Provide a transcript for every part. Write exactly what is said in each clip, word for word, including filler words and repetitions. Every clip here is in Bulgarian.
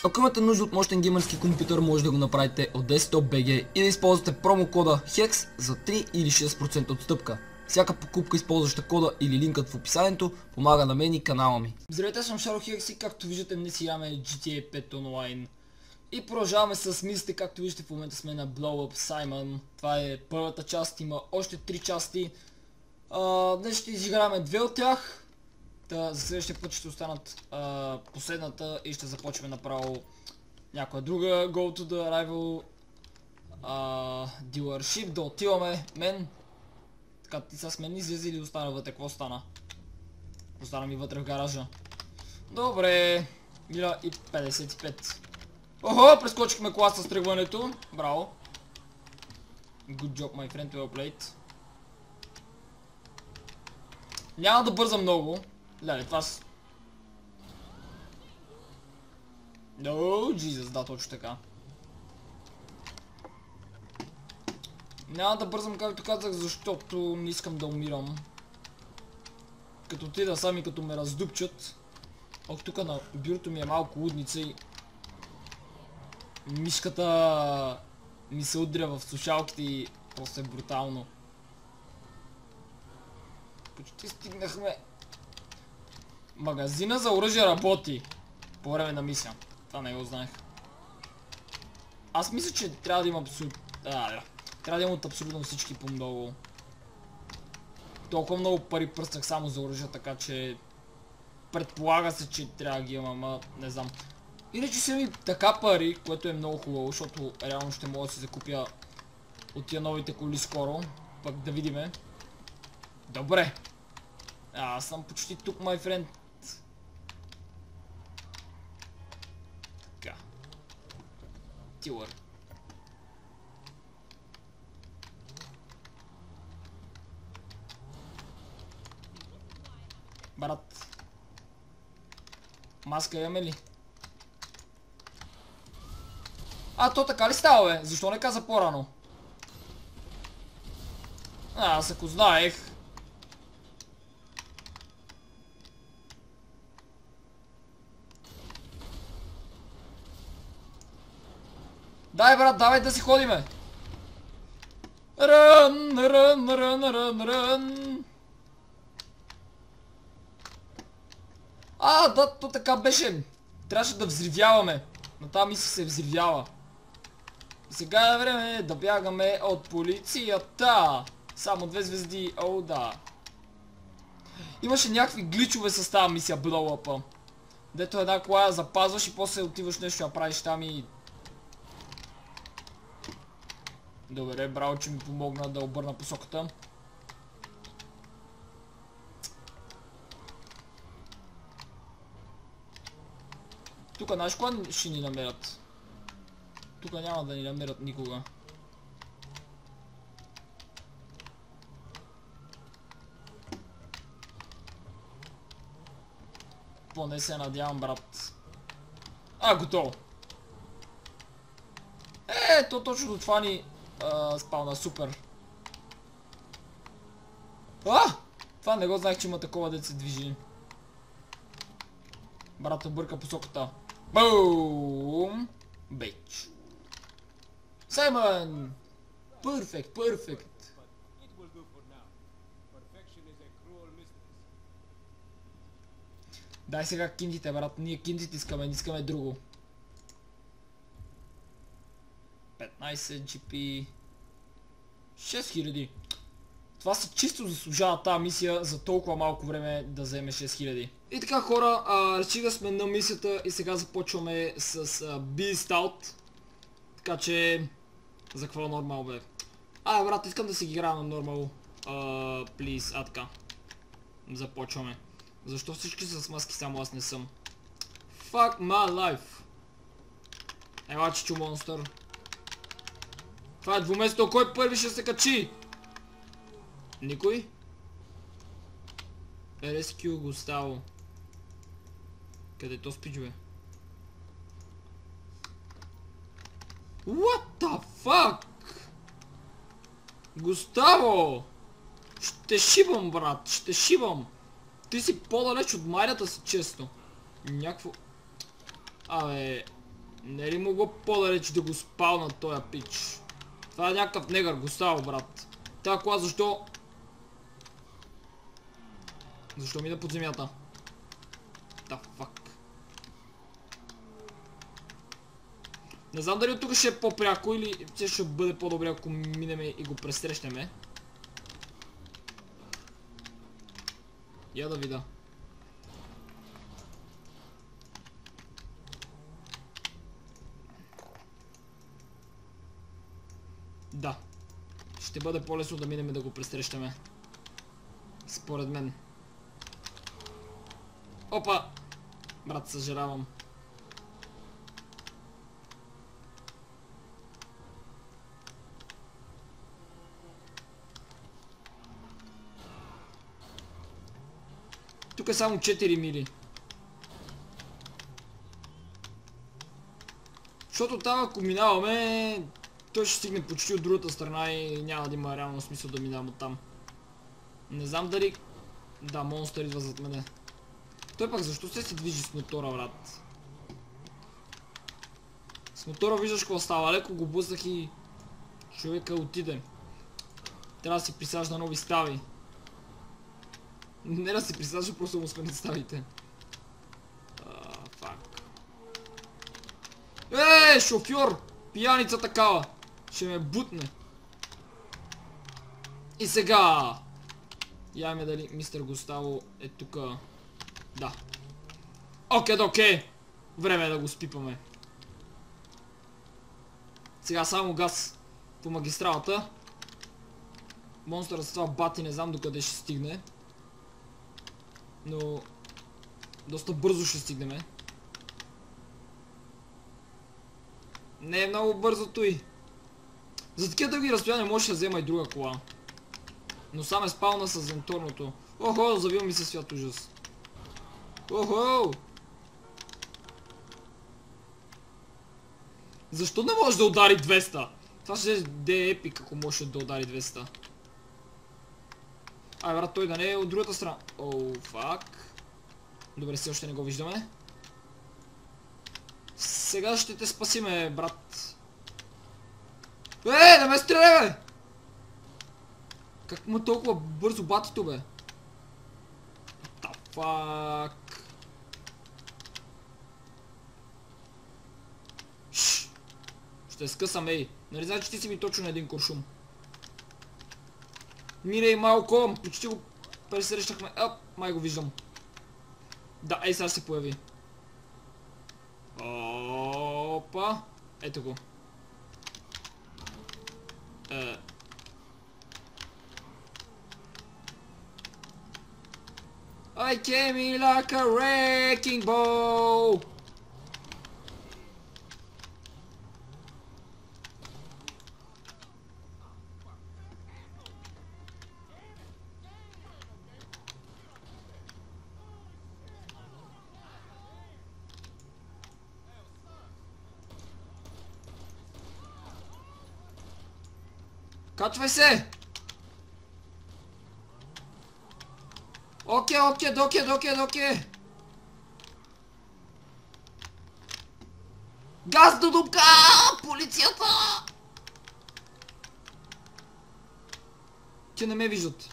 Ако имате нужда от мощен геймърски компютър, може да го направите от Desktop би джи и да използвате промокода хекс за три или шест процента отстъпка. Всяка покупка, използваща кода или линкът в описанието, помага на мен и канала ми. Здравейте, съм Шаро Хекс и както виждате днес играме джи ти ей пет онлайн. И продължаваме с мисите, както виждате в момента сме на Blow Up Simon. Това е първата част, има още три части. А, днес ще изиграме две от тях. Та, за следващия път ще останат а, последната и ще започваме направо някоя друга Go to the Rival а, Dealership, да отиваме. Мен, така ти са с мен излезе или остана вътре, какво стана? Остана ми вътре в гаража. Добре, мила и петдесет и пет. Охо, прескочихме класа с тръгването, браво. Good job, my friend, well played. Няма да бързам много. Леле, това с... Ооо, Jesus, да, точно така. Няма да бързам, както казах, защото не искам да умирам. Като отида сами, като ме раздупчат. Ох, тук на бюрото ми е малко лудница и... мишката ми се удря в слушалките и просто е брутално. Почти стигнахме. Магазина за оръжие работи по време на мисия. Това не го знаех. Аз мисля, че трябва да има абсолютно... А, трябва да има от абсолютно всички по много. Толкова много пари пръснах само за оръжие, така че... предполага се, че трябва да ги имам, ама не знам. Иначе са ми така пари, което е много хубаво, защото реално ще мога да си закупя от тия новите коли скоро. Пък да видиме. Добре. А, аз съм почти тук, my friend. Така. Тилър. Брат. Маска имаме ли? А, то така ли става, бе? Защо не каза по-рано? А, аз ако знаех. Дай, брат, давай да си ходиме. Рън, рън, рън, рън, рън. А, да, то така беше. Трябваше да взривяваме. Но тази мисля се взривява. Сега е време да бягаме от полицията. Само две звезди, о да. Имаше някакви гличове с тази мисия Blow-up. Дето една кола я запазваш и после отиваш нещо да правиш там и... Добре, браво, че ми помогна да обърна посоката. Тук знаеш кога ще ни намерят? Тук няма да ни намерят никога. Поне се надявам, брат. А, готово. Е, то точно до това ни а, спална, супер. А! Това не го знаех, че има такова дет се движи. Брат, обърка посоката. Бум! Бейч. Саймън! Перфект, перфект. Дай сега киндите, брат. Ние киндите искаме, не искаме друго. петнайсет джи пи. шест хиляди. Това се чисто заслужава тази мисия за толкова малко време да вземе шест хиляди. И така, хора, решиха сме на мисията и сега започваме с Beast Out. Така че... За какво нормал, бе? А, брат, искам да си ги играя на нормал. Плиз, а така. Започваме. Защо всички са с маски, само аз не съм? Fuck my life. Ела, чичо монстър. Това е двуместо, кой първи ще се качи? Никой? Rescue Густаво. Къде е то спич, бе? What the fuck? Густаво! Ще шибам, брат, ще шибам. Ти си по-далеч от майната си, често. Някакво... Абе... Не ли могло по-далеч да го спална този пич? Това е някакъв негър, Густаво, брат. Тая кола защо... Защо мина под земята? Да, фак. Не знам дали от тук ще е по-пряко или ще бъде по-добре ако минеме и го пресрещнеме. Я да видя. Да. Ще бъде по-лесно да минем и да го пресрещаме. Според мен. Опа! Брат, съжалявам. Тук е само четири мили. Защото там ако минаваме, той ще стигне почти от другата страна и няма да има реално смисъл да минавам от там. Не знам дали... Да, монстър идва зад мене. Той пък защо се си движи с мотора, брат? С мотора виждаш какво става. Леко го блъснах и... човека отиде. Трябва да си присажда нови стави. Не да си присажда, просто му сменят ставите. Фак. Е, шофьор! Пияница такава! Ще ме бутне. И сега! Яме дали мистер Густаво е тука. Да. Окей, окей. Време е да го спипаме. Сега само газ по магистралата. Монстърът с това бати не знам докъде ще стигне. Но... доста бързо ще стигнеме. Не е много бързо той. За такива дълги разстояния може да взема и друга кола. Но сам е спална с венторното. Охо, завил ми се свят ужас. Охо! Защо не може да удари двеста? Това ще е епик, ако може да удари двеста. Ай, брат, той да не е от другата страна. Оу, фак. Добре, все още не го виждаме. Сега ще те спасиме, брат. Е, да ме стреля, бе! Как му толкова бързо батито, бе? What the fuck? Шш! Ще скъсам, ей. Нали знаеш, че ти си ми точно на един куршум? Мирей малко, почти го пресрещахме. Оп, май го виждам. Да, ей сега ще се появи. Опа. Ето го. Е. I came in like a wrecking ball. Качвай се! Окей, окей, доке, доке, доке! Газ до дупка! Полицията! Те не ме виждат.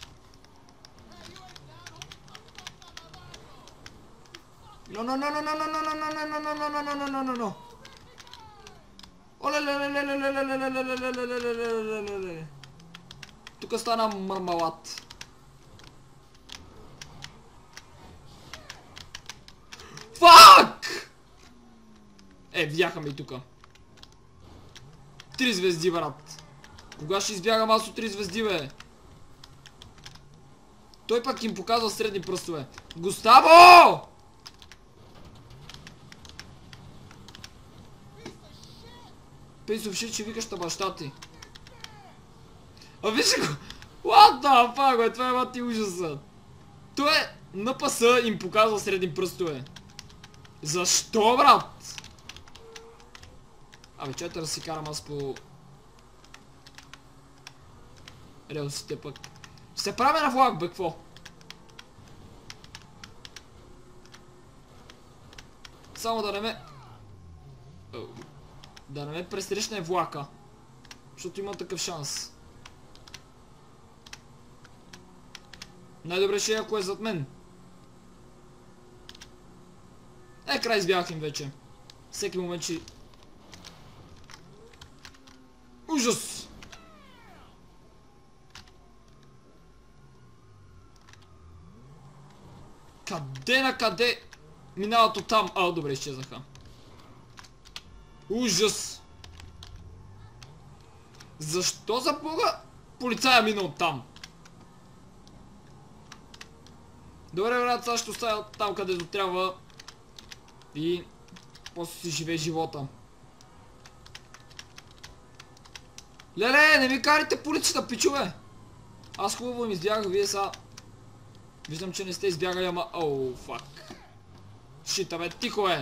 Но, но, но, но, но, но, но, но, но, но, но, но, но, но, но, но. Оле-ле-ле-ле-ле-ле-ле-ле-ле-ле-ле-ле-ле-ле-ле-ле-ле-ле. Тук стана мармалад. Фак! Е, видяха ме и тука. Три звезди, брат. Кога ще избягам аз от три звезди, бе? Той пак им показва средни пръстове. Густаво! Пейсов шит, че викаш на баща ти. А виж го! What the fuck, бе? Това е мати ужаса. Той е... Н П С им показва средни пръстове. Защо, брат? Абе, чета да си карам аз по... релсите пък. Се правя на влак, бе, какво? Само да не ме... Да не ме пресрещне влака. Защото има такъв шанс. Най-добре ще е, ако е зад мен. Е, край избягах им вече. Всеки момент ще... Ужас! Къде на къде минават от там? А, добре, изчезнаха. Ужас! Защо за бога полицая мина от там? Добре, брат, сега ще оставя там, където трябва. И после си живее живота. Леле, не ми карайте полицията, пичове! Аз хубаво им избягах, вие са... Виждам, че не сте избягали, ама... Оу, фак. Шита, бе, тихо е!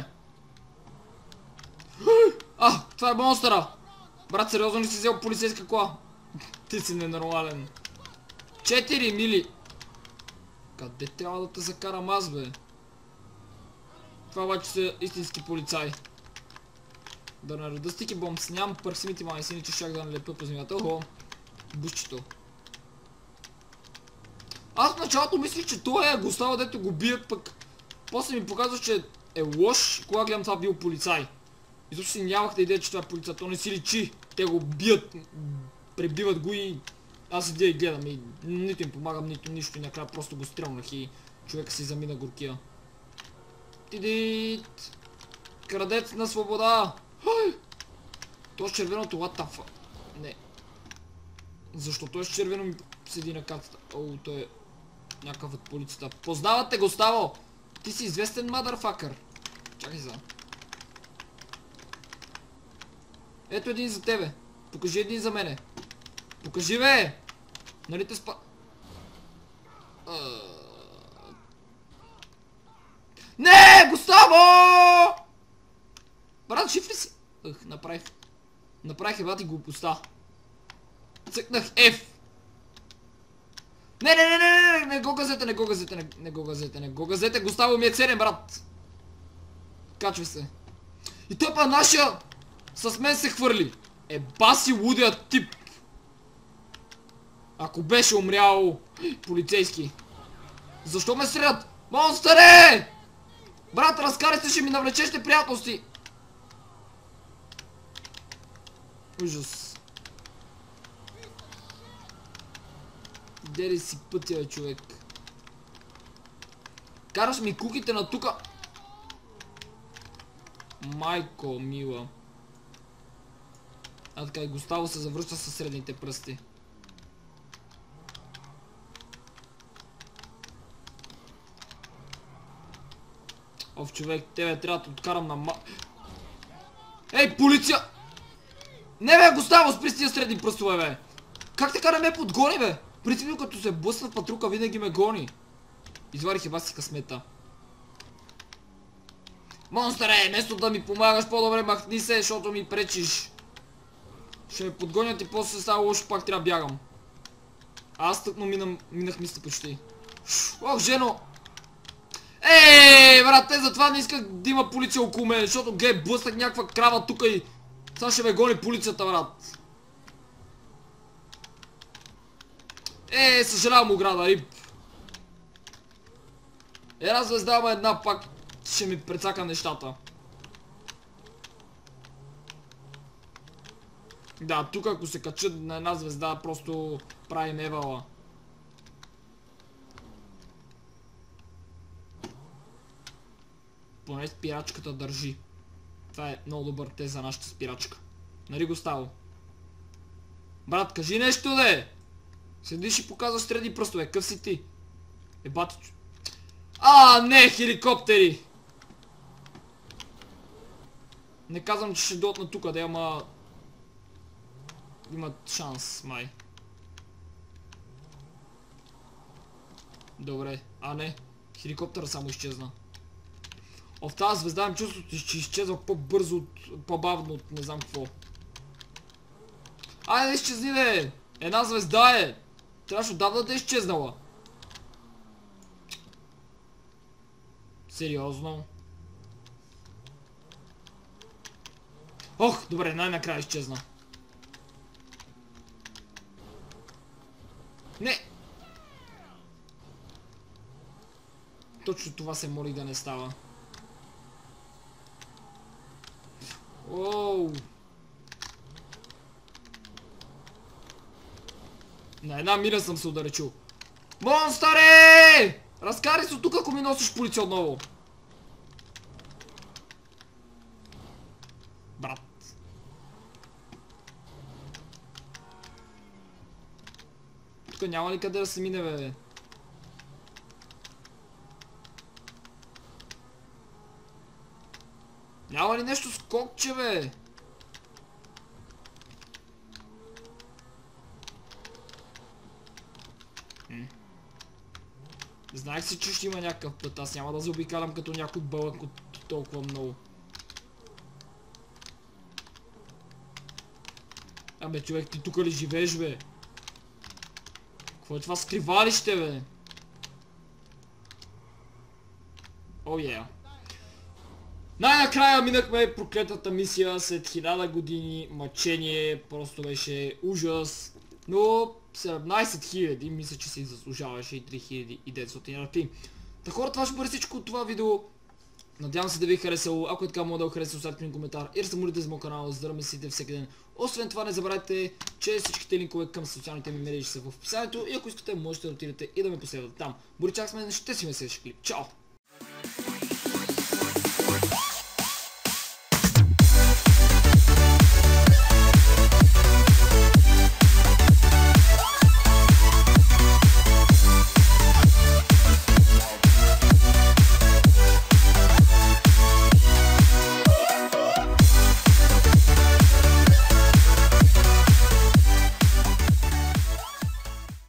А, това е монстъра! Брат, сериозно ли си взел полицейска кола? Ти си ненормален. Четири мили! Къде трябва да те закарам аз, бе? Това обаче са истински полицаи. Да нареда стики бомбс. Нямам парксимити майсини, че щях да налепя по земята. Охо, бушчето. Аз в началото мислих, че той е Густава, дето го бият, пък после ми показва, че е лош, кога гледам това бил полицай. Изобщо си нямах да идея, че това е полицай. То не си личи. Те го бият, пребиват го и аз седя и гледам и нито им помагам, нито нищо и накрая просто го стрелнах и човека си замина горкия. Тидит! Крадец на свобода! То с червеното, what the fuck? Не. Защо той с червено ми седи на картата? Оу, той е някакъв от полицията. Познавате го, Ставо! Ти си известен мадърфакър. Чакай за. Ето един за тебе. Покажи един за мене. Покажи, бе! Нали те спа... Не, Густаво! Брат, шиф ли си? Ах, направих. Направих ебати глупостта. Цъкнах F. Не, не, не, не, не, не го газете, не го газете, не, не го газете, не го газете. Густаво ми е ценен, брат. Качва се. И той па нашия с мен се хвърли. Е, баси лудия тип. Ако беше умрял полицейски. Защо ме стрелят? Монстъре! Брат, разкарай се, ще ми навлечеш неприятности. Ужас. Де ли си пътя, бе, човек? Караш ми куките на тука. Майко мила. А така и Густаво се завръща със средните пръсти. Оф, човек, тебе трябва да откарам на ма... Ей, полиция! Не, бе, Густаво, спри с тия средни пръстове, бе! Как така не ме подгони, бе? Принципно, като се блъснат патрука, винаги ме гони. Изварих еба си късмета. Монстъре, вместо да ми помагаш, по-добре махни се, защото ми пречиш. Ще ме подгонят и после се става лошо, пак трябва да бягам. А аз тъкно минам, минах мисля почти. Ох, жено! Ей, брат, те затова не исках да има полиция около мен, защото гледай, блъснах някаква крава тука и сега ще ме гони полицията, брат. Е, съжалявам, ограда, рип. Една звезда, ама една пак ще ми прецака нещата. Да, тук ако се качат на една звезда, просто правим евала. Поне спирачката държи. Това е много добър тест за нашата спирачка. Нали, Густаво? Брат, кажи нещо, де! Седиш и показваш средни пръстове. Къв си ти? Е, батичо. А, не, хеликоптери! Не казвам, че ще дойдат на тука, да, ама... Имат шанс, май. Добре, а не. Хеликоптера само изчезна. О, в тази звезда имам чувството, че изчезва по-бързо, по-бавно от не знам какво. Айде да изчезни, бе! Една звезда е! Трябваше отдавна да е изчезнала. Сериозно? Ох, добре, най-накрая изчезна. Не! Точно това се моли да не става. Оу! На една миля съм се ударечил. Монстаре! Разкари се от тук, ако ми носиш полиция отново. Брат. Тук няма ли къде да се мине, бе? Няма ли нещо скокче, бе? Знаех си, че ще има някакъв път. Аз няма да заобикалям като някой бълък от толкова много. Абе, човек, ти тук ли живееш, бе? Какво е това скривалище, бе? О, oh, yeah. Най-накрая минахме проклетата мисия след хиляда години мъчение. Просто беше ужас. Но седемнайсет хиляди, мисля, че си заслужаваше и три хиляди и деветстотин ар пи. Та хора, това ще бъде всичко от това видео. Надявам се да ви е харесало. Ако е така, мога да го харесате, оставете ми коментар и да се молите за моят канал, за да ме следите всеки ден. Освен това, не забравяйте, че всичките линкове към социалните ми мрежи са в описанието и ако искате, можете да отидете и да ме последвате там. Боричак с мен, ще си ме следващия клип. Чао!